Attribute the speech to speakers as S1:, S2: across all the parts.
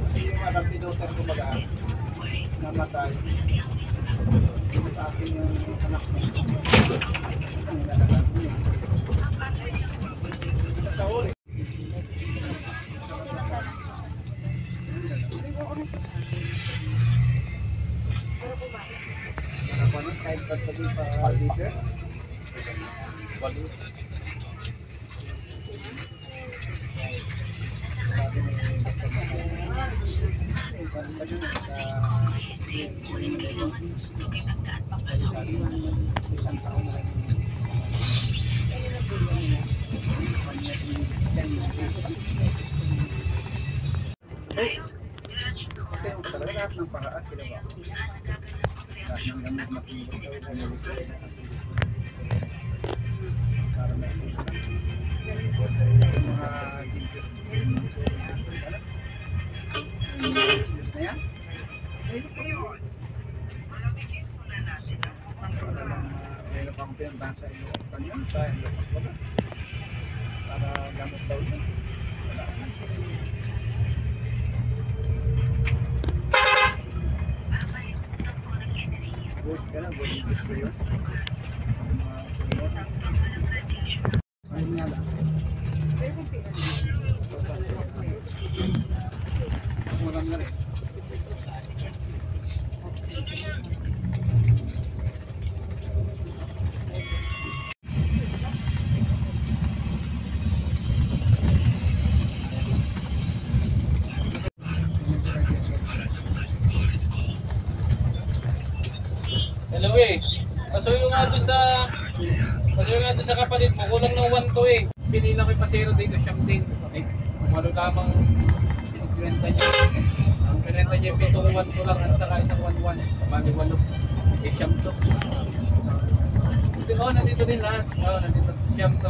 S1: Kasi yung alam ni daughter ko baga, namatay. Ito sa akin yung anak niya. Ang inalagaan ko niya. Ito sa uli. Ano nun? Kahit ba't pati pa leader? Sabi ni Dr. isang taon na rin ito yung talaga lahat ng paraan ginawa ko lahat ng gamit na pinili para may system yung mga dentist business na yan mayroon pang pinuntahan sa ilukan yun sa ilukas wala para gamot daw yun wala na good ka na good business ko yun ayun nga lang mulang na rin
S2: Hello eh. Pasuyo nga doon sa kapatid mo, kulang ng 1 to eh. Sinila ko yung pasero dito, siyam din. Okay. Walo lamang pinagkwenta niya. Ang pinagkwenta niya yung pitong 1 to lang at saka isang 1-1. Kapag 8. Eh siyam to. Oh, nandito din lahat. Oh, nandito. Siyam to.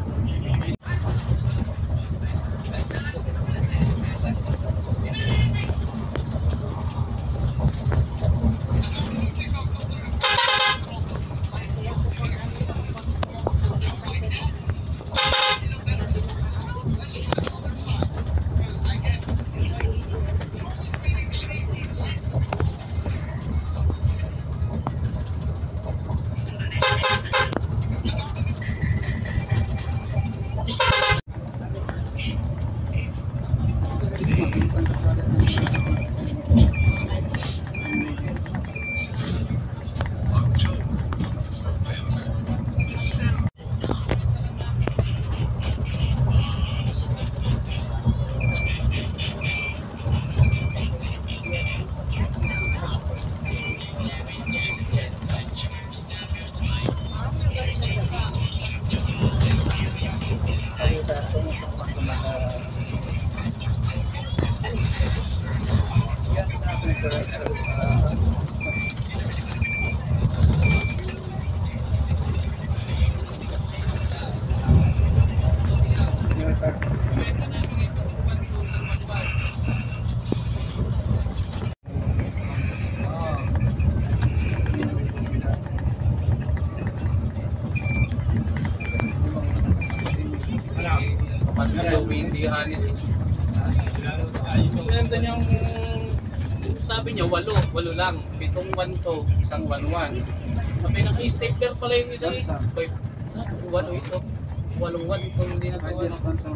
S2: Sabi niya 8 lang, 7 1 to, isang 1-1. Sabi naka-stapler pala yung isang 1 ito. 8-1 kung hindi na ito.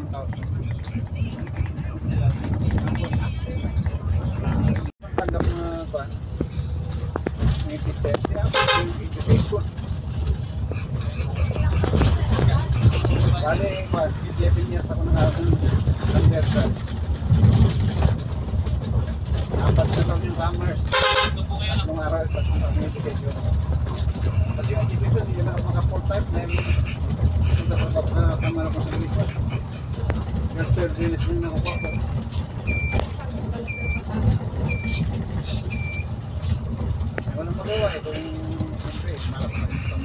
S1: Tanggap na ba? May pizza. Bale, mag-7 years ako nakakong converter. 4 na taon yung commerce. Nung araw, 3 taon yung education. Kasi yung education, hindi na ako maka-full time. Dahil ito ko pa kamara ko sa education. Yung third release rin ako po. Walang magawa. Ito yung siyempre, malap na rin kami.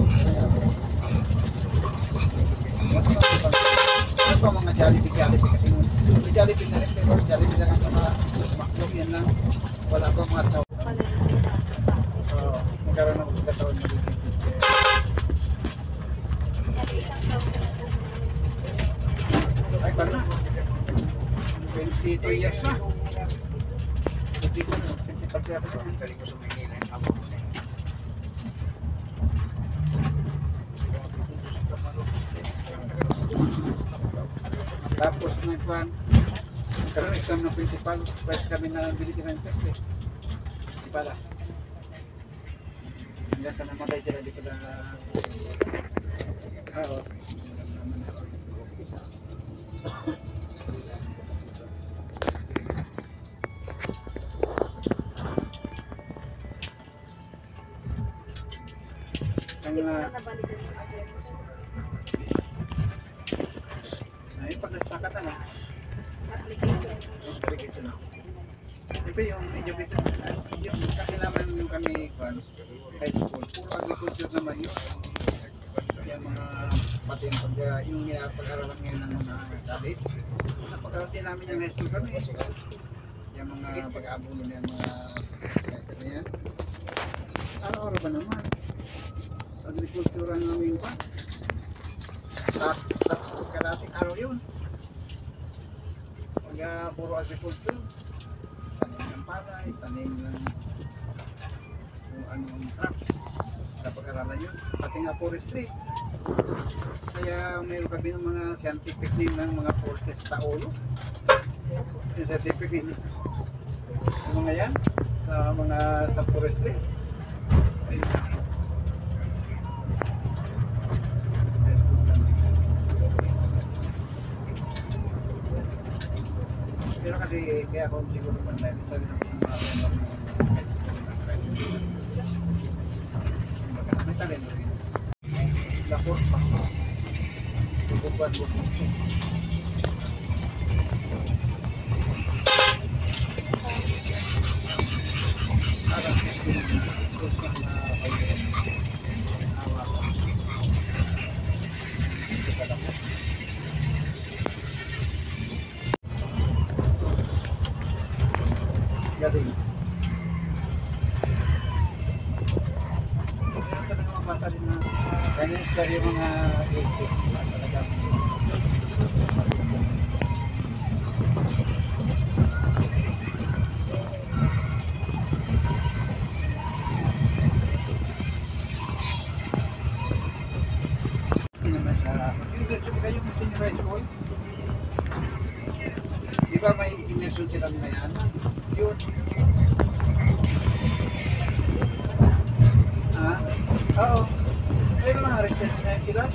S1: Ano pa mga Jollibee kasi may Jollibee na rin pero Jollibee na lang sa mga McDonald's yan lang wala pa mga tao magkaroon ako sa katawan na dito ay pa na 22 years years na. Hindi ko na, principal kaya ako ang galing ko sa Manila yung hawak ko. Tapos nagkuhan, nagkaroon exam ng principal, press kami na ability ng test eh. Di pala. Hanggang sa namatay sila, di ko na... Oo. Ang ay pag nasakatan na. Application na. Siyempre yung education, yung kakilaman yung kami high school, puro agriculture naman yun. Yung mga pati yung pag-aralan ngayon ng mga college. Napag-aralan din namin yung high school kami. Yung mga pag-aabuno ng mga lesson na yan. Araw-araw ba naman? Agriculture ang namin pa. Kalating araw yun. Pag puro agriculture, tanim ng palay, tanim ng kung anong crops. Napag-aralan yun. Pati nga forestry. Kaya mayroon kami ng mga scientific name ng mga forces sa ulo. Yung scientific name. Yung mga yan, sa mga sa forestry. Ayun. Pero kasi kaya ako siguro pandahil sabi ng mga may talento rin. Lakot pa. Tubukan mo. Parang skills na pag-iwan. Awa ko. Ito pa lang. Galing. Meron ka mga bata rin na kanya yung mga grade 6 talagang hindi naman sa university kayo sa senior high school. Di ba may immersion silang ngayon? Yun. Ah? Oo. Mayroon mga research na yun sila.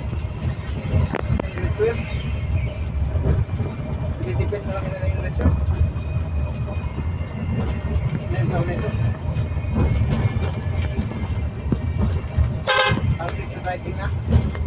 S1: Depende na lang nila yung research. Ngayon taon na ito. Artist sa writing na.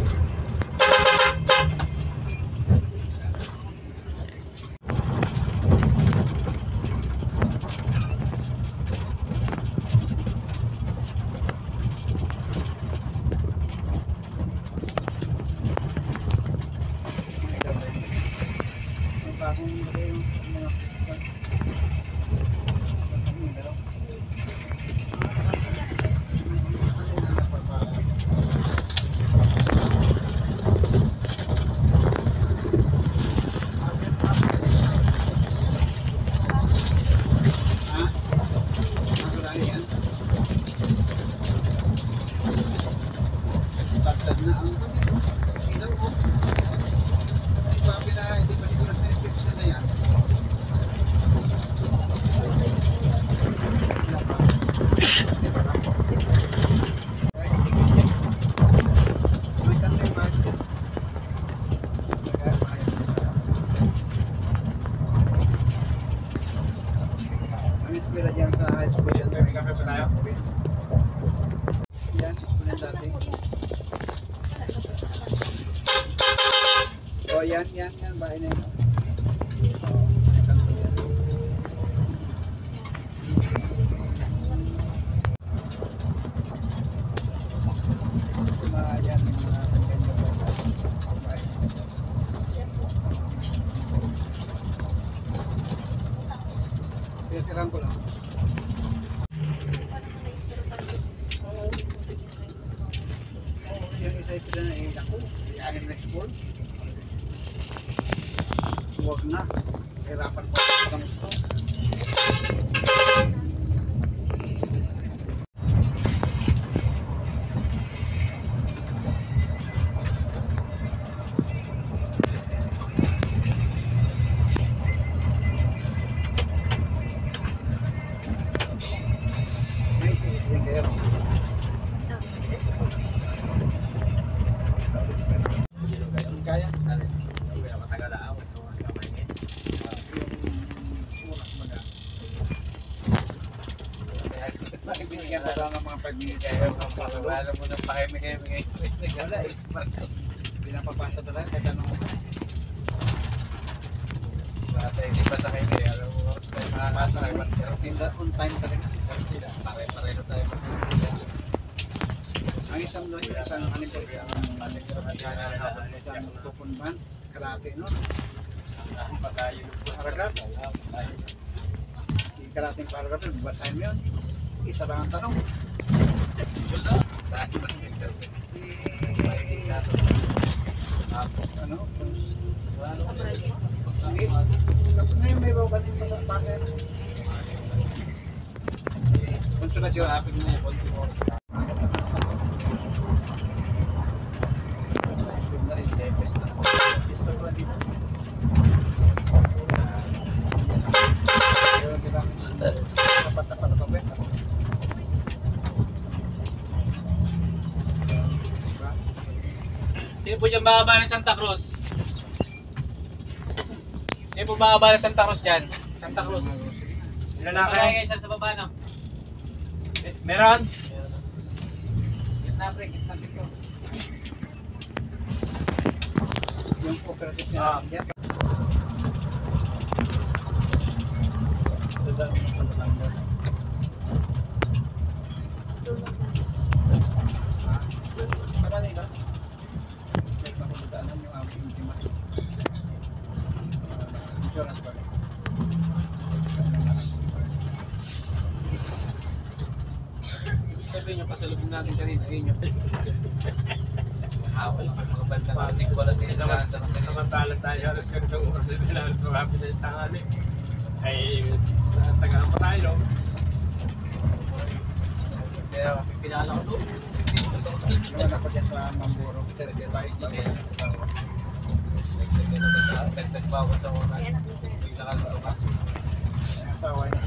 S1: Pila dyan sa high school yan, may kakasama ko rin. Yan, school yan dati. O yan, bahay na yun. Tirahan ko lang. Yung isa ito na ako, yung anim na school. huwag na. Hirapan po ang gusto. May sinisling kayo. Kaya? Binigyan pa lang ng mga pagbigay kayo.
S2: Alam mo nang pakimigay-migay.
S1: Wala, hindi na papasa talaga kahit anong
S2: Hindi pa sa kayo eh. Alam mo, oras tayo makakasa.
S1: tinda on time talaga.
S2: Pare-pareho tayo.
S1: Ang isang doon, isang ano po, isang tupunban, karate nun. Paragraph. Yung karating paragraph, basahin mo yun. Isa lang ang tanong.
S2: Sa akin lang yung service.
S1: Ano? Hindi. Ngayon may bawa din pa sa pasa. Konsulasyon.
S2: Hanapin mo yung konti oras na. Yung na rin, Depes na.
S1: Gusto ko dito. Meron silang dapat na pagpapwenta.
S2: Sino po dyan bababa ng Santa Cruz? Sino po bababa ng Santa Cruz dyan? Santa Cruz. Lalaki kayo sa baba, no? Meron? Gitna, pre. Gitna, pito.
S1: Yung cooperative niya. Yan. Ito daw ang Batangas. Marami ka? May makakadaanan yung aming intimas. Insurance ba?
S2: Ibig sabihin nyo, pasalubong natin kanina. Ayun nyo. Hawal lang mga banda. Kasi ko wala sila sa
S3: Samantala tayo, alas ganitong oras na kailangan tumapit na yung tangali. Ay, tagaan pa tayo.
S2: Kaya pinala ko doon.
S1: Yung anak ko dyan sa Mamburo. Pero di tayo dito sa asawa.
S2: Nagbawas ako na. Yung nakaluto ka.
S1: Ang asawa niya.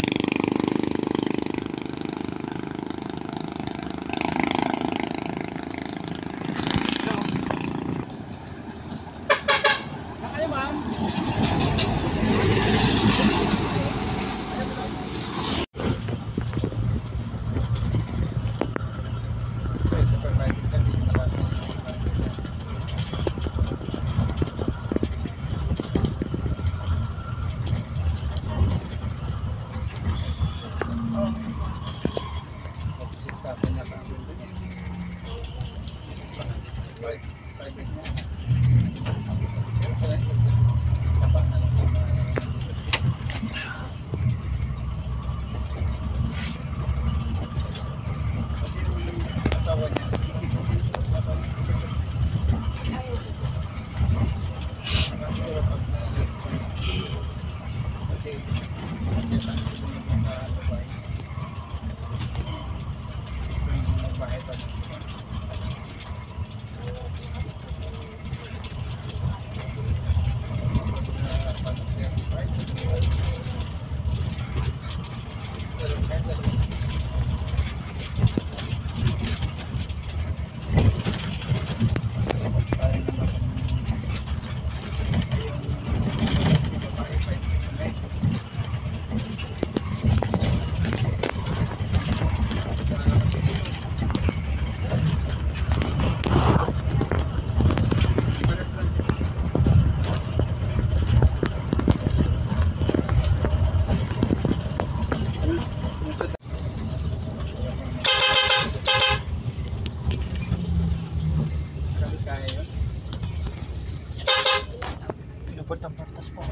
S1: Pinupot ang patas mo.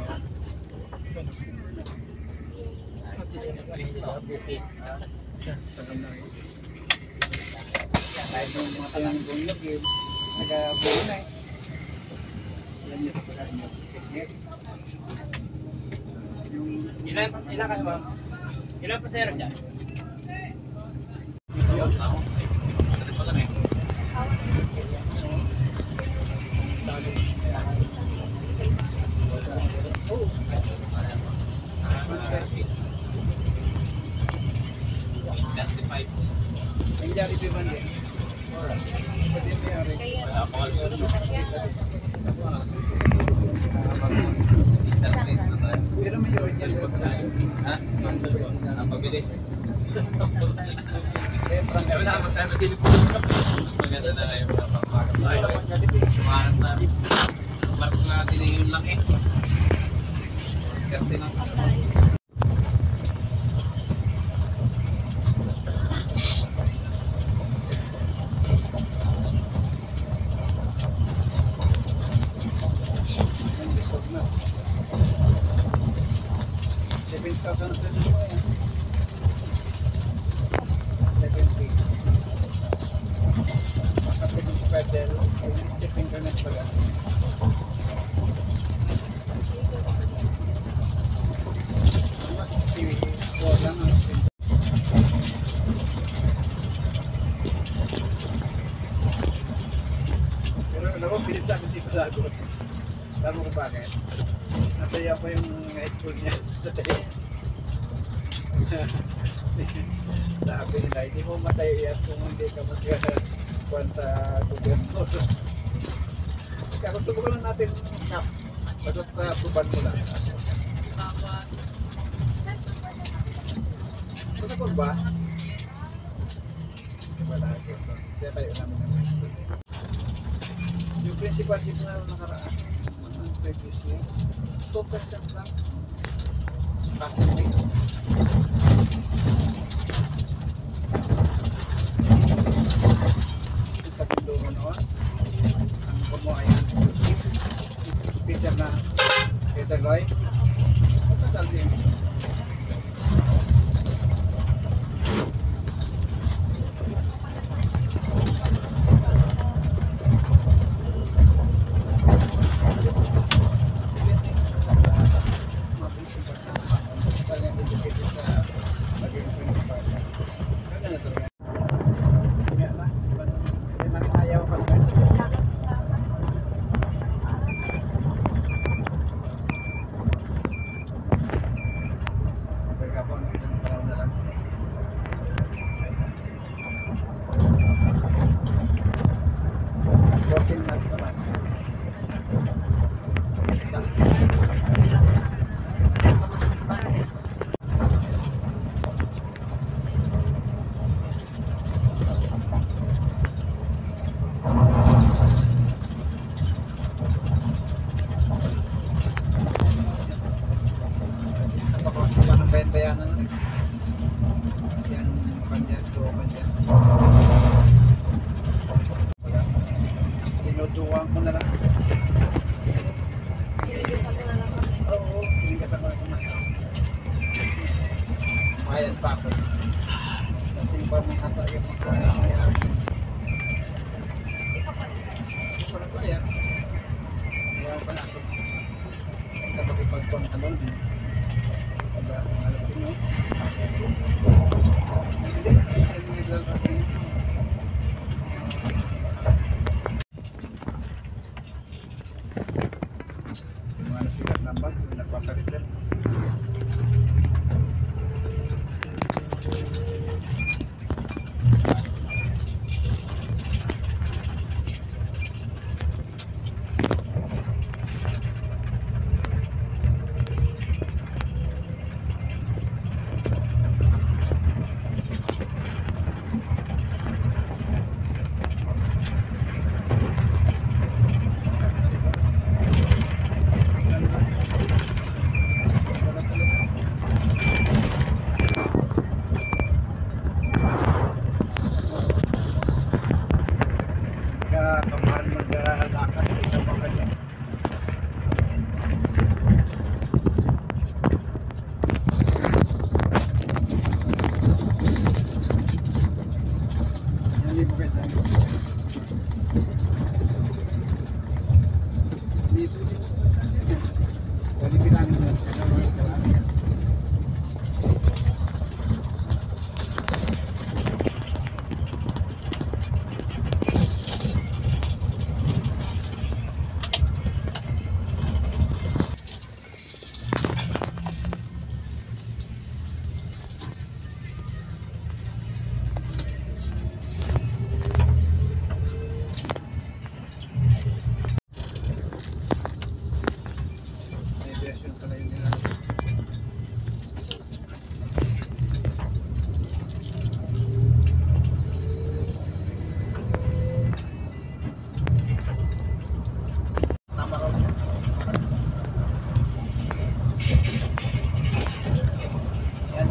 S1: Kahit yung mga talang bunyog, nag-buo na eh. niyo sa pagkain niyo. Yes. Yung
S3: Ilan kayo ma'am? Ilan pa sir dyan?
S1: yun. Oh. Ang Jollibee man din. Pwede may ari. Pero may original ko na.
S2: Ha? Napabilis.
S1: Eh, Frank,
S2: Wala naman tayo na silip. Maganda na kayo. Kumahanap namin. Mark natin na yun lang eh. Karte ng
S1: ang resort na. 7,000 pesos mo yan. 70. Kasi kung pedal, electric internet pala. Wala lang ang pero alam mo, pilit sa akin si Kulago. Alam mo kung bakit? Nataya pa yung high school niya. Nataya. Sabi nila, hindi mo matay yan kung hindi ka magkakuan sa gobyerno. Kaya gusto ko lang natin nap. Basta tuban mo lang. Gusto ko ba? Wala ko. Kaya tayo namin ng high school. Yung principalship na nakaraan, previous year, 2% lang. Passing rate. Sa Pindoro noon, ang kumuha yan, teacher na Peter Roy, total din. bayan-bayanan yan kanya so kanya wala tinutuwang ko na lang oo hindi ka sa mga kumain mayat pa ako kasi pa may hata yung mga kumain wala pa yan wala pa na sa pagpagpagtalon Aba, alas sino? Hindi, hindi lang ako. Yung mga sikat na bag, yung nagpapalitan.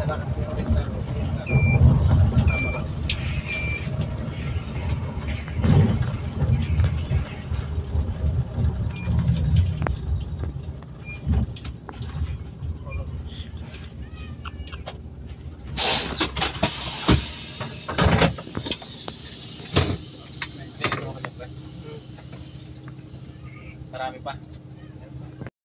S1: lalakad ko ulit sa tama lang.
S2: Marami pa.